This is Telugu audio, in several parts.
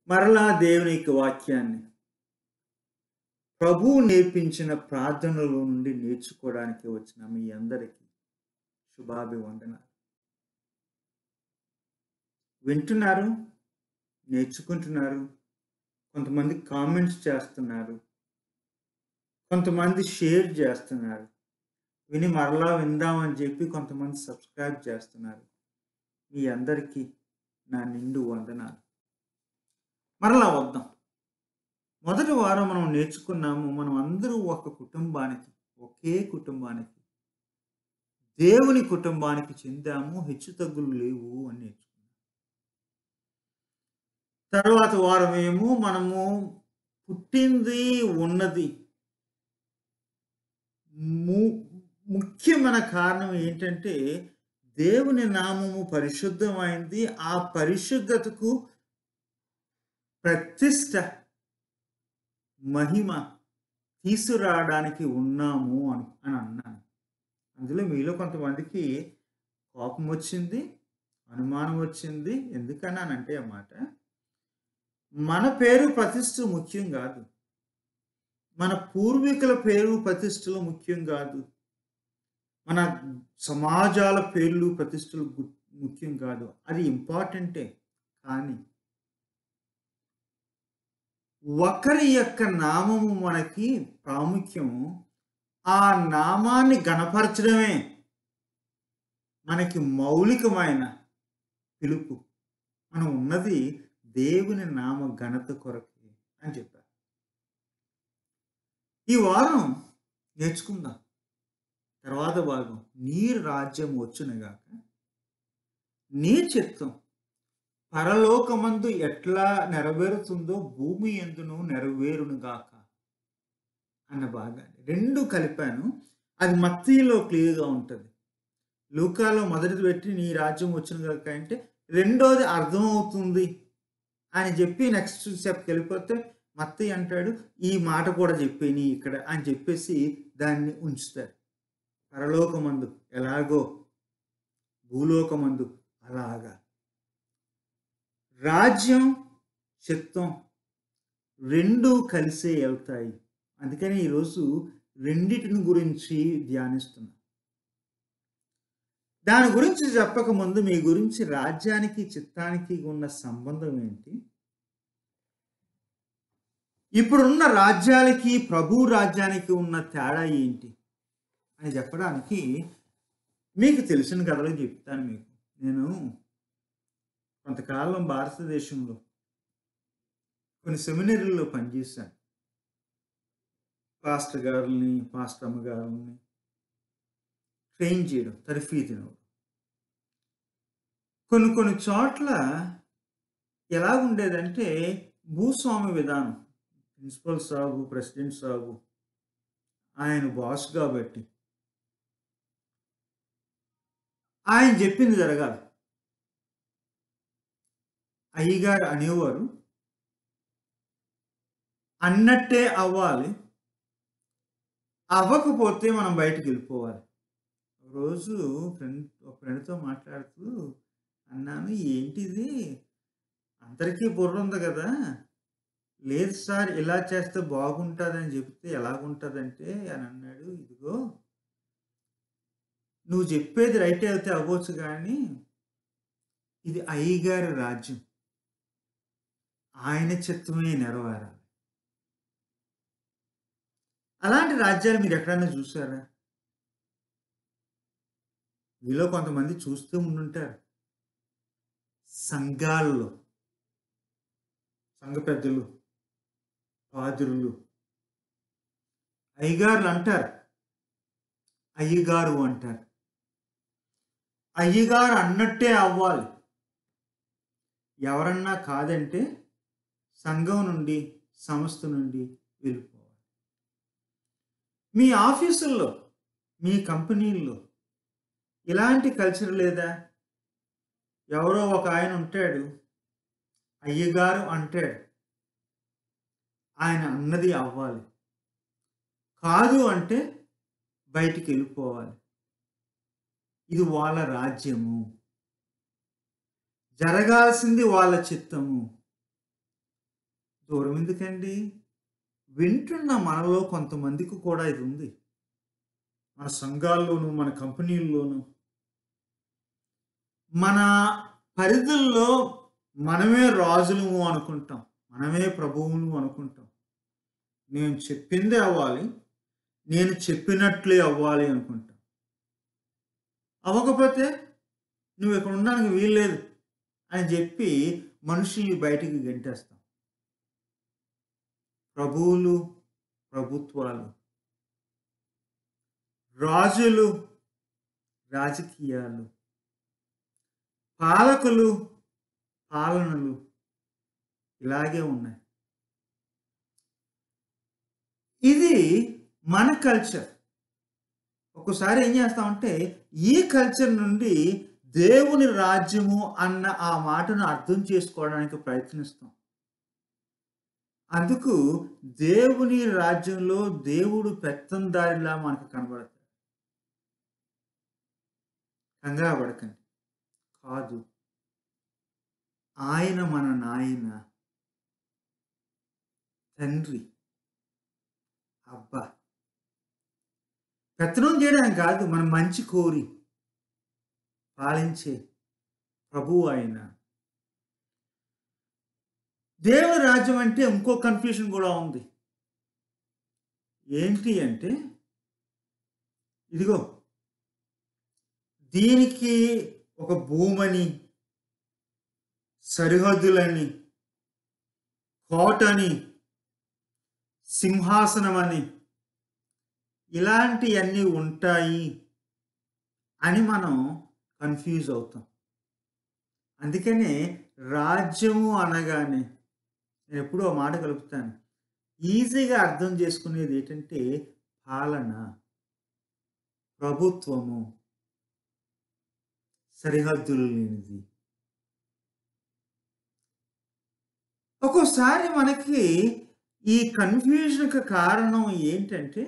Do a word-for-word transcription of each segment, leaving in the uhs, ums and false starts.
మరలా దేవుని యొక్క వాక్యాన్ని ప్రభువు నేర్పించిన ప్రార్థనల నుండి నేర్చుకోవడానికి వచ్చిన మీ అందరికీ శుభాభివందనాలు. వింటున్నారు, నేర్చుకుంటున్నారు, కొంతమంది కామెంట్స్ చేస్తున్నారు, కొంతమంది షేర్ చేస్తున్నారు, విని మరలా విందామని చెప్పి కొంతమంది సబ్స్క్రైబ్ చేస్తున్నారు. మీ అందరికీ నా నిండు వందనాలు. మరలా వద్దాం. మొదటి వారం మనం నేర్చుకున్నాము, మనం అందరూ ఒక కుటుంబానికి, ఒకే కుటుంబానికి, దేవుని కుటుంబానికి చెందాము, హెచ్చు తగ్గులు లేవు అని నేర్చుకున్నాం. తర్వాత వారం ఏమో మనము పుట్టింది ఉన్నది ముఖ్యమైన కారణం ఏంటంటే దేవుని నామము పరిశుద్ధమైంది. ఆ పరిశుద్ధతకు ప్రతిష్ట, మహిమ తీసుకురావడానికి ఉన్నాము అని అని అన్నాను. అందులో మీలో కొంతమందికి కోపం వచ్చింది, అనుమానం వచ్చింది. ఎందుకన్నానంటే అన్నమాట, మన పేరు ప్రతిష్ట ముఖ్యం కాదు, మన పూర్వీకుల పేరు ప్రతిష్టలు ముఖ్యం కాదు, మన సమాజాల పేర్లు ప్రతిష్టలు ముఖ్యం కాదు. అది ఇంపార్టెంటే, కానీ ఒకరి యొక్క నామము మనకి ప్రాముఖ్యము. ఆ నామాన్ని గణపరచడమే మనకి మౌలికమైన పిలుపు. మనం ఉన్నది దేవుని నామ ఘనత కొరకు అని చెప్పారు. ఈ వారం నేర్చుకుందాం తర్వాత భాగం, నీ రాజ్యం వచ్చునుగాక, నీ చిత్తం పరలోకమందు ఎట్లా నెరవేరుతుందో భూమి యందును నెరవేరునుగాక అన్న భాగాన్ని రెండు కలిపాను. అది మత్తయిలో క్లియర్గా ఉంటుంది. లూకాలో మొదటిది పెట్టి నీ రాజ్యం వచ్చునుగాక అంటే రెండోది అర్థమవుతుంది అని చెప్పి నెక్స్ట్ స్టెప్కి వెళ్ళిపోతే మత్తయి అంటాడు ఈ మాట కూడా చెప్పేని ఇక్కడ అని చెప్పేసి దాన్ని ఉంచుతారు. పరలోకమందు ఎలాగో భూలోకమందు అలాగా. రాజ్యం, చిత్తం రెండు కలిసే వెళ్తాయి. అందుకని ఈరోజు రెండిటిని గురించి ధ్యానిస్తున్నాం. దాని గురించి చెప్పకముందు మీ గురించి రాజ్యానికి చిత్తానికి ఉన్న సంబంధం ఏంటి, ఇప్పుడున్న రాజ్యాలకి ప్రభు రాజ్యానికి ఉన్న తేడా ఏంటి అని చెప్పడానికి మీకు తెలిసిన కథలు చెప్తాను. మీకు నేను కొంతకాలం భారతదేశంలో కొన్ని సెమినరీల్లో పనిచేశాను. పాస్టర్ గారుల్ని, పాస్టర్ అమ్మగారుల్ని ట్రైన్ చేయడం, తరఫీదును. కొన్ని కొన్ని చోట్ల ఎలా ఉండేదంటే భూస్వామి విధానం. ప్రిన్సిపల్ సాబు, ప్రెసిడెంట్ సాబు, ఆయన బాస్ కాబట్టి ఆయన చెప్పింది జరగాలి. అయ్యగారు అనేవారు అన్నట్టే అవ్వాలి, అవ్వకపోతే మనం బయటికి వెళ్ళిపోవాలి. రోజు ఫ్రెండ్ ఒక ఫ్రెండ్తో మాట్లాడుతూ అన్నాను, ఏంటిది అందరికీ బుర్ర ఉంది కదా, లేదు సార్ ఇలా చేస్తే బాగుంటుందని చెప్తే ఎలాగుంటుందంటే అని అన్నాడు. ఇదిగో నువ్వు చెప్పేది రైట్ అయితే అవ్వచ్చు, కానీ ఇది అయ్యగారి రాజ్యం, ఆయన చిత్తమే నెరవేరాలి. అలాంటి రాజ్యాలు మీరు ఎక్కడైనా చూసారా? మీలో కొంతమంది చూస్తూ ఉండుంటారు. సంఘాల్లో సంఘ పెద్దలు, పాదురులు అయ్యగారులు అంటారు, అయ్యగారు అంటారు. అయ్యగారు అన్నట్టే అవ్వాలి. ఎవరన్నా కాదంటే సంఘం నుండి, సంస్థ నుండి వెళ్ళిపోవాలి. మీ ఆఫీసుల్లో, మీ కంపెనీల్లో ఇలాంటి కల్చర్ లేదా? ఎవరో ఒక ఆయన ఉంటాడు, అయ్యగారు అంటాడు, ఆయన అన్నది అవ్వాలి, కాదు అంటే బయటికి వెళ్ళిపోవాలి. ఇది వాళ్ళ రాజ్యము, జరగాల్సింది వాళ్ళ చిత్తము. దూరం ఎందుకండి? వింటున్న మనలో కొంతమందికి కూడా ఇది ఉంది. మన సంఘాల్లోనూ, మన కంపెనీల్లోనూ, మన పరిధుల్లో మనమే రాజులము అనుకుంటాం. మనమే ప్రభువులు అనుకుంటాం. నేను చెప్పిందే అవ్వాలి. నేను చెప్పినట్లే అవ్వాలి అనుకుంటాం. అవ్వకపోతే నువ్వు ఇక్కడ ఉండడానికి వీల్లేదు అని చెప్పి మనుషుల్ని బయటికి గెంటేస్తాం. ప్రభువులు, ప్రభుత్వాలు, రాజులు, రాజకీయాలు, పాలకులు, పాలనలు ఇలాగే ఉన్నాయి. ఇది మన కల్చర్. ఒక్కోసారి ఏం చేస్తామంటే ఈ కల్చర్ నుండి దేవుని రాజ్యము అన్న ఆ మాటను అర్థం చేసుకోవడానికి ప్రయత్నిస్తాం. అందుకు దేవుని రాజ్యంలో దేవుడు పెత్తందారిలా మనకు కనబడతాడు. కంగారు పడకండి. కాదు, ఆయన మన నాయన, తండ్రి, అబ్బా. పెత్తనం చేయడానికి కాదు, మన మంచి కోరి పాలించే ప్రభువు ఆయన. దేవుని రాజ్యం అంటే ఇంకో కన్ఫ్యూషన్ కూడా ఉంది. ఏంటి అంటే, ఇదిగో దీనికి ఒక భూమని, సరిహద్దులని, కోటని, సింహాసనమని ఇలాంటివన్నీ ఉంటాయి అని మనం కన్ఫ్యూజ్ అవుతాం. అందుకనే రాజ్యము అనగానే నేను ఎప్పుడూ ఆ మాట కలుపుతాను. ఈజీగా అర్థం చేసుకునేది ఏంటంటే పాలన, ప్రభుత్వము, సరిహద్దులు లేనిది. ఒక్కోసారి మనకి ఈ కన్ఫ్యూజన్కి కారణం ఏంటంటే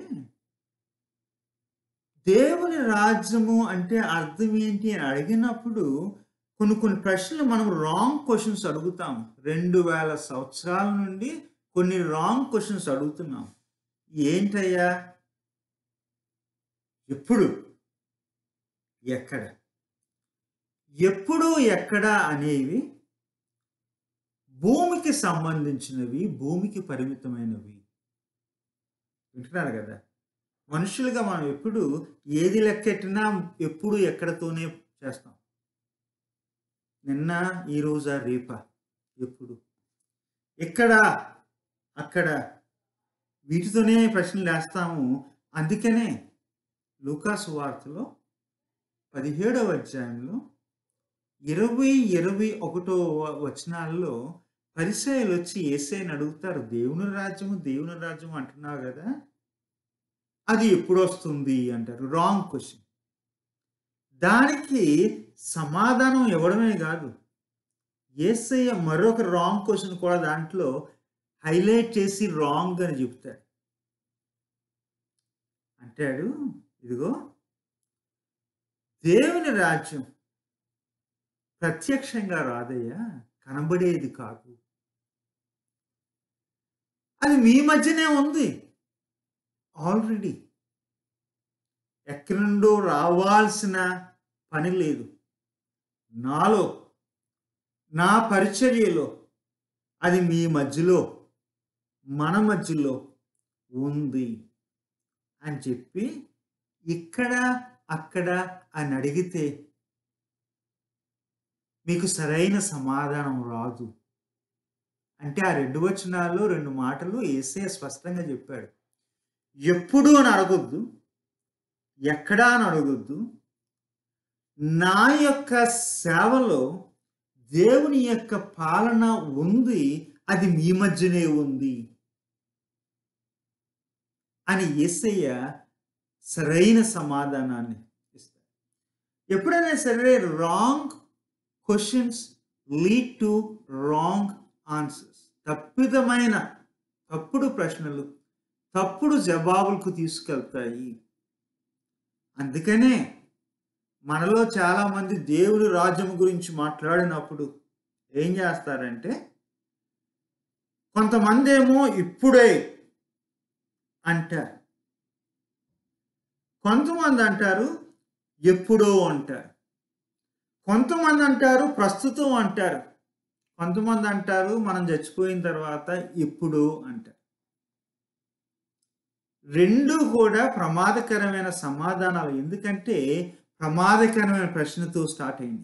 దేవుని రాజ్యము అంటే అర్థం ఏంటి అని అడిగినప్పుడు కొన్ని కొన్ని ప్రశ్నలు మనం రాంగ్ క్వశ్చన్స్ అడుగుతాం. రెండు వేల సంవత్సరాల నుండి కొన్ని రాంగ్ క్వశ్చన్స్ అడుగుతున్నాం. ఏంటయ్యా, ఎప్పుడు, ఎక్కడ, ఎప్పుడు ఎక్కడ అనేవి భూమికి సంబంధించినవి, భూమికి పరిమితమైనవి. వింటున్నారు కదా? మనుషులుగా మనం ఎప్పుడు ఏది లెక్కెట్టినా ఎప్పుడు ఎక్కడతోనే చేస్తాం. నిన్న, ఈరోజా, రేపా, ఎప్పుడు, ఎక్కడ, అక్కడ, వీటితోనే ప్రశ్నలు వేస్తాము. అందుకనే లూకా సువార్తలో పదిహేడవ అధ్యాయంలో ఇరవై ఇరవై ఒకటో వచనాల్లో పరిసయ్యులు వచ్చి యేసయ్యని అడుగుతారు, దేవుని రాజ్యము దేవుని రాజ్యము అంటున్నావు కదా, అది ఎప్పుడు వస్తుంది అంటారు. Wrong question. దానికి సమాధానం ఇవ్వడమే కాదు, యేసయ్య మరొక రాంగ్ క్వశ్చన్ కూడా దాంట్లో హైలైట్ చేసి రాంగ్ అని చెప్తాడు. అంటాడు, ఇదిగో దేవుని రాజ్యం ప్రత్యక్షంగా రాదయ్యా, కనబడేది కాదు. అది మీ మధ్యనే ఉంది ఆల్రెడీ. ఎక్కడి నుండో రావాల్సిన పని లేదు. నాలో, నా పరిచర్యలో అది మీ మధ్యలో, మన మధ్యలో ఉంది అని చెప్పి ఇక్కడ అక్కడ అని అడిగితే మీకు సరైన సమాధానం రాదు. అంటే ఆ రెండు వచనాల్లో రెండు మాటలు యేసయ్య స్పష్టంగా చెప్పాడు. ఎప్పుడు అని అడగొద్దు, ఎక్కడా అని అడగొద్దు. నా యొక్క సేవలో దేవుని యొక్క పాలన ఉంది, అది మీ మధ్యనే ఉంది అని యేసయ్య సరైన సమాధానాన్ని ఇస్తాడు. ఎప్పుడైనా సరే wrong questions lead to wrong answers. తప్పిదమైన తప్పుడు ప్రశ్నలు తప్పుడు జవాబులకు తీసుకెళ్తాయి. అందుకనే మనలో చాలామంది దేవుని రాజ్యం గురించి మాట్లాడినప్పుడు ఏం చేస్తారంటే కొంతమందేమో ఇప్పుడే అంటారు. కొంతమంది అంటారు ఎప్పుడో అంటారు. కొంతమంది అంటారు ప్రస్తుతం అంటారు. కొంతమంది అంటారు మనం చచ్చిపోయిన తర్వాత ఎప్పుడో అంటారు. రెండు కూడా ప్రమాదకరమైన సమాధానాలు. ఎందుకంటే ప్రమాదకరమైన ప్రశ్నతో స్టార్ట్ అయింది.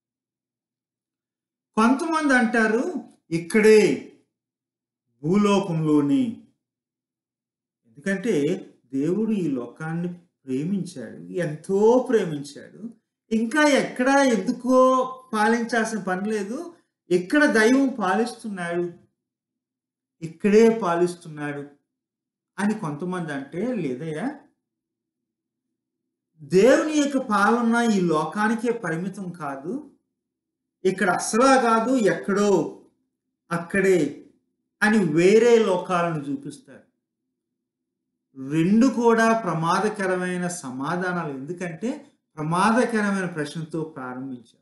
కొంతమంది అంటారు ఇక్కడే భూలోకంలోని. ఎందుకంటే దేవుడు ఈ లోకాన్ని ప్రేమించాడు, ఎంతో ప్రేమించాడు. ఇంకా ఎక్కడ ఎందుకో పాలించాల్సిన పని లేదు. ఇక్కడ దైవం పాలిస్తున్నాడు, ఇక్కడే పాలిస్తున్నాడు అని కొంతమంది అంటే, లేదయ్యా దేవుని యొక్క పాలన ఈ లోకానికే పరిమితం కాదు, ఇక్కడ అసలా కాదు ఎక్కడో అక్కడే అని వేరే లోకాలను చూపిస్తారు. రెండు కూడా ప్రమాదకరమైన సమాధానాలు. ఎందుకంటే ప్రమాదకరమైన ప్రశ్నతో ప్రారంభించారు.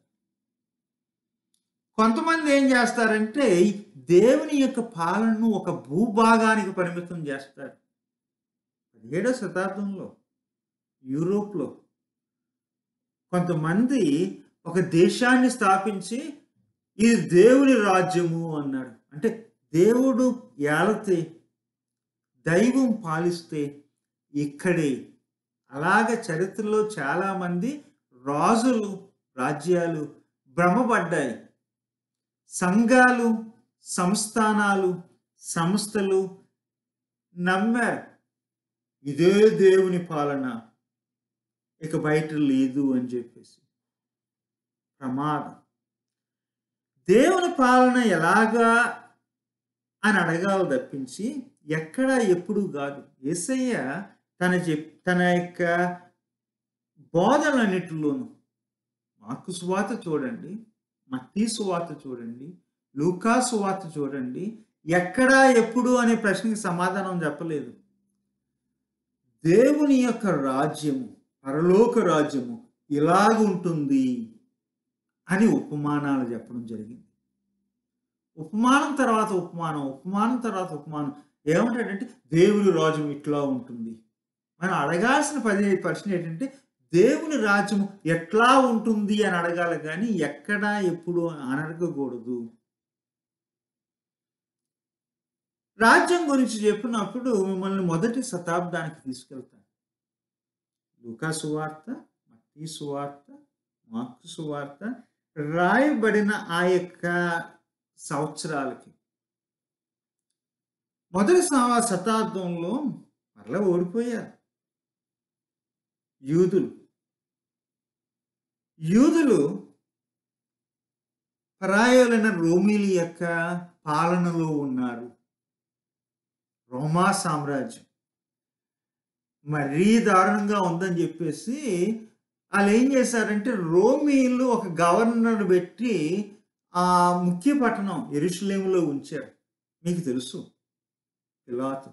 కొంతమంది ఏం చేస్తారంటే దేవుని యొక్క పాలనను ఒక భూభాగానికి పరిమితం చేస్తారు. పదిహేడవ శతాబ్దంలో యూరోప్లో కొంతమంది ఒక దేశాన్ని స్థాపించి ఇది దేవుని రాజ్యము అన్నాడు. అంటే దేవుడు ఏలతే, దైవం పాలిస్తే ఇక్కడే. అలాగ చరిత్రలో చాలామంది రాజులు, రాజ్యాలు భ్రమపడ్డాయి. సంఘాలు, సంస్థానాలు, సంస్థలు నమ్మారు ఇదే దేవుని పాలన, ఇక బయట లేదు అని చెప్పేసి. ప్రమాదం. దేవుని పాలన ఎలాగా అని అడగాలి తప్పించి ఎక్కడ ఎప్పుడు కాదు. యేసయ్య తన చెప్ తన యొక్క బోధనలన్నిటిలోనూ, మార్కు సువార్త చూడండి, మత్తయి సువార్త చూడండి, లూకా సువార్త చూడండి, ఎక్కడ ఎప్పుడు అనే ప్రశ్నకి సమాధానం చెప్పలేదు. దేవుని యొక్క రాజ్యము, పరలోక రాజ్యము ఇలాగుంటుంది అని ఉపమానాలు చెప్పడం జరిగింది. ఉపమానం తర్వాత ఉపమానం, ఉపమానం తర్వాత ఉపమానం. ఏమంటాడంటే దేవుని రాజ్యం ఇట్లా ఉంటుంది. మనం అడగాల్సిన పది ప్రశ్న ఏంటంటే దేవుని రాజ్యం ఎట్లా ఉంటుంది అని అడగాలి, కానీ ఎక్కడ ఎప్పుడు అని అడగకూడదు. రాజ్యం గురించి చెప్పినప్పుడు మిమ్మల్ని మొదటి శతాబ్దానికి తీసుకెళ్తాను. లూకా సువార్త, మత్తయి సువార్త, మార్కు సువార్త రాయబడిన ఆ యొక్క సంవత్సరాలకి. మొదటి శతాబ్దంలో మరలా ఓడిపోయారు యూదులు. యూదులు పరాయులైన రోమీల యొక్క పాలనలో ఉన్నారు. రోమా సామ్రాజ్యం మరీ దారుణంగా ఉందని చెప్పేసి వాళ్ళు ఏం చేశారంటే రోమీలు ఒక గవర్నర్ పెట్టి ఆ ముఖ్య పట్టణం యెరూషలేములో ఉంచారు. మీకు తెలుసు, పిలాతు.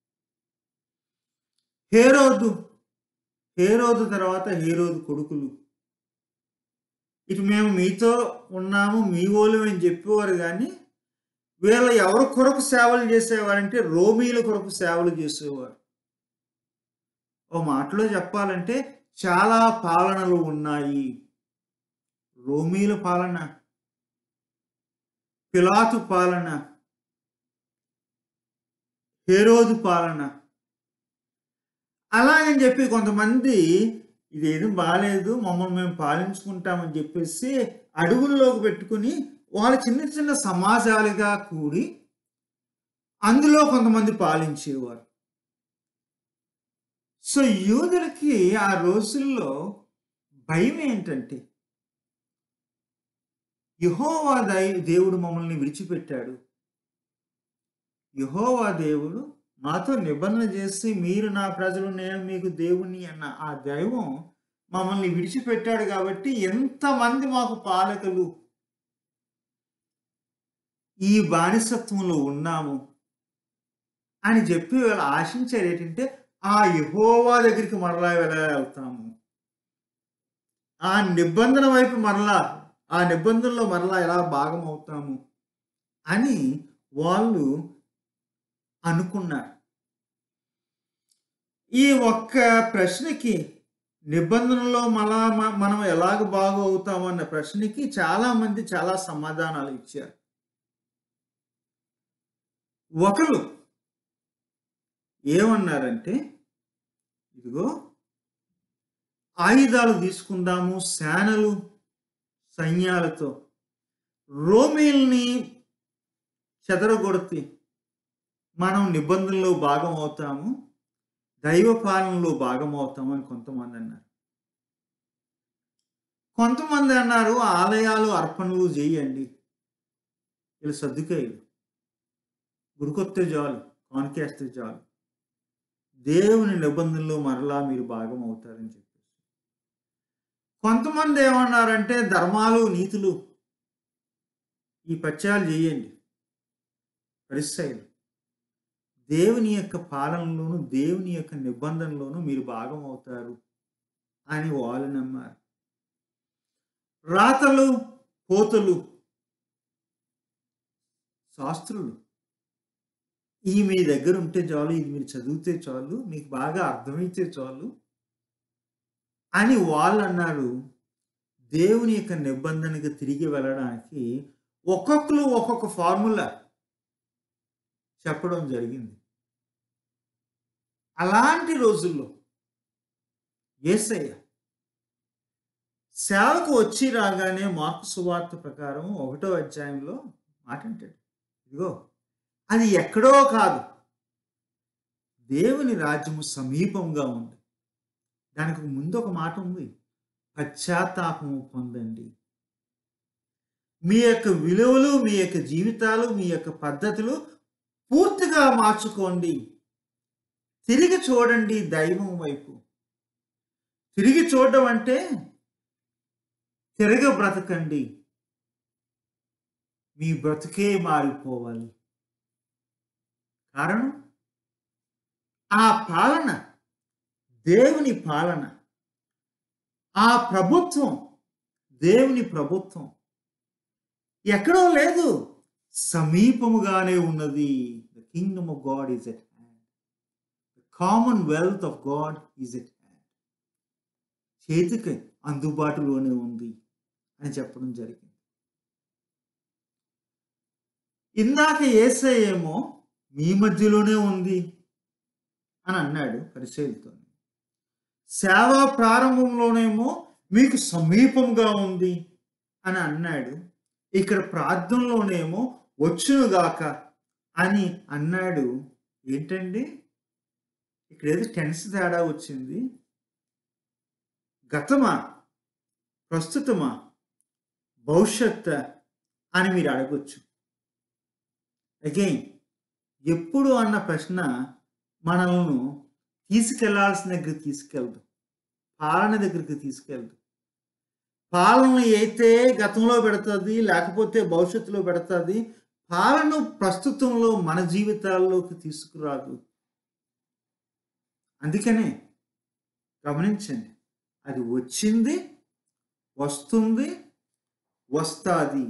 హేరోదు హేరోదు తర్వాత హేరోదు కొడుకులు. ఇటు మేము మీతో ఉన్నాము, మీ ఓలం అని చెప్పేవారు. కానీ వీళ్ళ ఎవరి కొరకు సేవలు చేసేవారంటే రోమీల కొరకు సేవలు చేసేవారు. ఓ మాటలో చెప్పాలంటే చాలా పాలనలు ఉన్నాయి. రోమీల పాలన, పిలాతు పాలన, హేరోదు పాలన. అలాగని చెప్పి కొంతమంది ఇదేదో బాగాలేదు, మమ్మల్ని మేము పాలించుకుంటామని చెప్పేసి అడవుల్లోకి పెట్టుకుని వాళ్ళు చిన్న చిన్న సమాజాలుగా కూడి అందులో కొంతమంది పాలించేవారు. సో యూదులకి ఆ రోజుల్లో భయం ఏంటంటే యెహోవా దేవుడు మమ్మల్ని విడిచిపెట్టాడు, యెహోవా దేవుడు మాతో నిబంధన చేసి మీరు నా ప్రజలు నేను మీకు దేవుని అన్న ఆ దైవం మమ్మల్ని విడిచిపెట్టాడు కాబట్టి ఎంతమంది మాకు పాలకులు ఈ బానిసత్వంలో ఉన్నాము అని చెప్పి వాళ్ళు ఆశించేది ఏంటంటే ఆ యెహోవా దగ్గరికి మరలా వెళ్తాము, ఆ నిబంధన వైపు మరలా, ఆ నిబంధనలో మరలా ఎలా భాగం అవుతాము అని వాళ్ళు అనుకున్నారు. ఈ ఒక్క ప్రశ్నకి నిబంధనలో మళ్ళా మ- మనం ఎలాగ బాగు అవుతామన్న ప్రశ్నకి చాలా మంది చాలా సమాధానాలు ఇచ్చారు. ఒకరు ఏమన్నారంటే, ఇదిగో ఆయుధాలు తీసుకుందాము, సేనలు సైన్యాలతో రోమీల్ని చెదరగొడితే మనం నిబంధనలో భాగం అవుతాము, దైవ పాలనలో భాగం అవుతాము అని కొంతమంది అన్నారు. కొంతమంది అన్నారు ఆలయాలు అర్పణలు చేయండి, వీళ్ళు సర్దుకాయలు, గుడికొస్తే చాలు, కాన్కేస్తే చాలు, దేవుని నిబంధనలు మరలా మీరు భాగం అవుతారని చెప్పి. కొంతమంది ఏమన్నారంటే ధర్మాలు నీతులు ఈ పత్యాలు చేయండి, పరిసయ్యులు, దేవుని యొక్క పాలనలోను దేవుని యొక్క నిబంధనలోను మీరు భాగం అవుతారు అని వాళ్ళు నమ్మారు. రాతలు పోతలు శాస్త్రులు ఈ మీ దగ్గర ఉంటే చాలు, ఇది మీరు చదివితే చాలు, మీకు బాగా అర్థమైతే చాలు అని వాళ్ళు అన్నారు. దేవుని యొక్క నిబంధనకు తిరిగి వెళ్ళడానికి ఒక్కొక్కరు ఒక్కొక్క ఫార్ములా చెప్పడం జరిగింది. అలాంటి రోజుల్లో యేసయ్య సేవకు వచ్చి రాగానే మార్కు సువార్త ప్రకారం ఒకటో అధ్యాయంలో మాట అంటాడు, ఇదిగో అది ఎక్కడో కాదు, దేవుని రాజ్యము సమీపంగా ఉంది. దానికి ముందు ఒక మాట ఉంది, పశ్చాత్తాపము పొందండి, మీ యొక్క విలువలు, మీ యొక్క జీవితాలు, మీ యొక్క పద్ధతులు పూర్తిగా మార్చుకోండి, తిరిగి చూడండి దైవం వైపు. తిరిగి చూడడం అంటే తిరగ బ్రతకండి, మీ బ్రతుకే మారిపోవాలి. కారణం ఆ పాలన దేవుని పాలన, ఆ ప్రభుత్వం దేవుని ప్రభుత్వం ఎక్కడో లేదు, సమీపముగానే ఉన్నది. The kingdom of God is at hand, the commonwealth of God is at hand, చేతికి అందుబాటులోనే ఉంది అని చెప్పడం జరిగింది. ఇందాక యేసయ్య ఏమో మీ మధ్యలోనే ఉంది అని అన్నాడు పరిసయ్యులతో. సేవ ప్రారంభంలోనేమో మీకు సమీపంగా ఉంది అని అన్నాడు. ఇక్కడ ప్రార్థనలోనేమో వచ్చునుగాక అని అన్నాడు. ఏంటండి ఇక్కడ ఏదో టెన్స్ తేడా వచ్చింది. గతమా, ప్రస్తుతమా, భవిష్యత్ అని మీరు అడగొచ్చు. అగైన్ ఎప్పుడు అన్న ప్రశ్న మనల్ని తీసుకెళ్లాల్సిన దగ్గరికి తీసుకెళ్దు, పాలన దగ్గరికి తీసుకెళ్దు. పాలన అయితే గతంలో పెడుతుంది, లేకపోతే భవిష్యత్తులో పెడుతుంది. పాలన ప్రస్తుతంలో మన జీవితాల్లోకి తీసుకురాదు. అందుకనే గమనించండి, అది వచ్చింది, వస్తుంది, వస్తాది,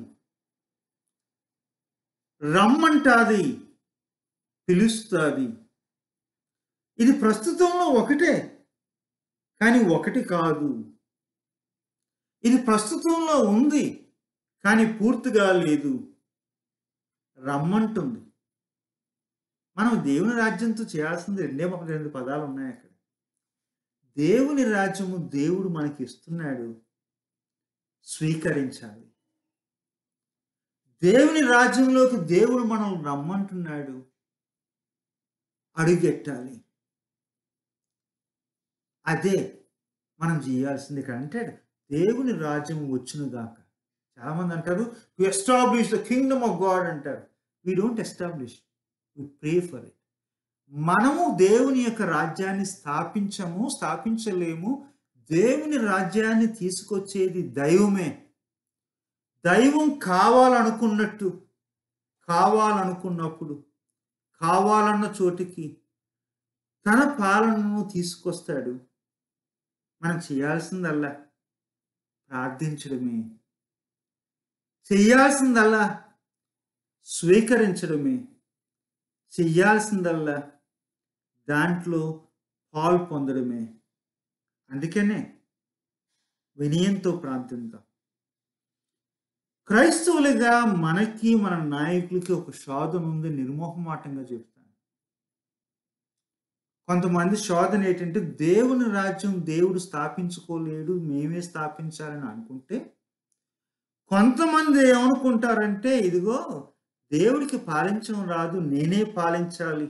రమ్మంటాది, పిలుస్తుంది. ఇది ప్రస్తుతంలో ఒకటే, కానీ ఒకటి కాదు. ఇది ప్రస్తుతంలో ఉంది, కానీ పూర్తిగా లేదు, రమ్మంటుంది. మనం దేవుని రాజ్యంతో చేయాల్సింది రెండే రెండు పదాలు ఉన్నాయి అక్కడ. దేవుని రాజ్యము దేవుడు మనకి ఇస్తున్నాడు, స్వీకరించాలి. దేవుని రాజ్యంలోకి దేవుడు మనం రమ్మంటున్నాడు, అడుగెట్టాలి. అదే మనం చేయాల్సింది. ఇక్కడ అంటాడు దేవుని రాజ్యం వచ్చునుగాక. చాలా మంది అంటారు to establish the kingdom of God అంటారు. We don't establish, we pray for it. మనము దేవుని యొక్క రాజ్యాన్ని స్థాపించము, స్థాపించలేము. దేవుని రాజ్యాన్ని తీసుకొచ్చేది దైవమే. దైవం కావాలనుకున్నట్టు, కావాలనుకున్నప్పుడు, కావాలన్న చోటికి తన పాలనను తీసుకొస్తాడు. మనం చేయాల్సిందల్లా ప్రార్థించడమే, చేయాల్సిందల్లా స్వీకరించడమే, చెయ్యాల్సిందల్లా దాంట్లో పాలు పొందడమే. అందుకనే వినయంతో ప్రార్థిద్దాం. క్రైస్తవులుగా మనకి, మన నాయకులకి ఒక శోధన ఉంది. నిర్మోహమాటంగా చెప్తాను. కొంతమంది శోధన ఏంటంటే, దేవుని రాజ్యం దేవుడు స్థాపించుకోలేడు, మేమే స్థాపించాలని అనుకుంటే, కొంతమంది ఏమనుకుంటారంటే, ఇదిగో దేవుడికి పాలించడం రాదు, నేనే పాలించాలి.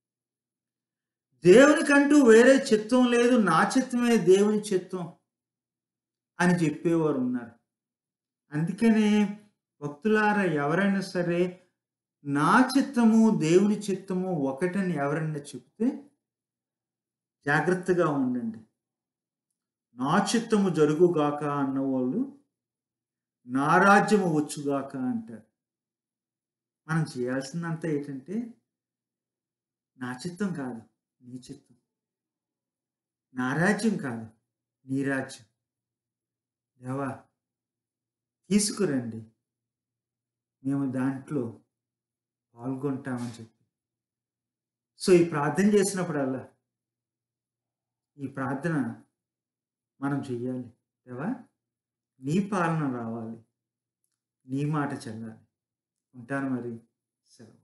దేవునికంటూ వేరే చిత్తం లేదు, నా చిత్తమే దేవుని చిత్తం అని చెప్పేవారు ఉన్నారు. అందుకనే భక్తులారా, ఎవరైనా సరే నా చిత్తము దేవుని చిత్తము ఒకటని ఎవరైనా చెప్తే జాగ్రత్తగా ఉండండి. నా చిత్తము జరుగుగాక అన్నవాళ్ళు నా రాజ్యము వచ్చుగాక అంటారు. మనం చేయాల్సిందంతా ఏంటంటే, నా చిత్తం కాదు నీ చిత్తం, నా రాజ్యం కాదు నీ రాజ్యం. దేవా తీసుకురండి, మేము దాంట్లో పాల్గొంటామని చెప్పి. సో ఈ ప్రార్థన చేసినప్పుడల్లా ఈ ప్రార్థన మనం చెయ్యాలి. దేవా నీ పాలన రావాలి, నీ మాట చెల్లాలి. ఉంటాను మరి. సెలవు.